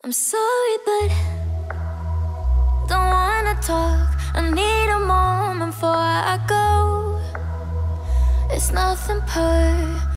I'm sorry, but don't wanna talk. I need a moment before I go. It's nothing